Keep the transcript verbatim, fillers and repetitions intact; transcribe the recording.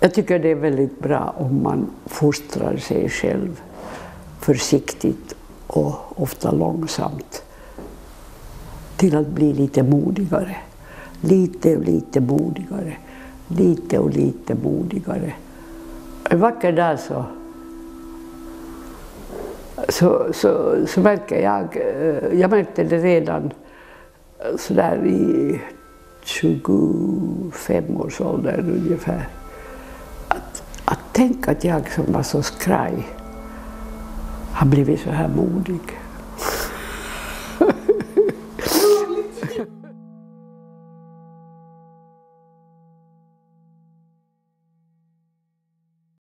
Jag tycker det är väldigt bra om man fostrar sig själv försiktigt och ofta långsamt till att bli lite modigare. Lite och lite modigare. Lite och lite modigare. En vacker dag så, så, så, så märker jag, jag märkte det redan sådär i tjugofem års ålder ungefär. Att, att tänka att jag som var så skraj har blivit så här modig.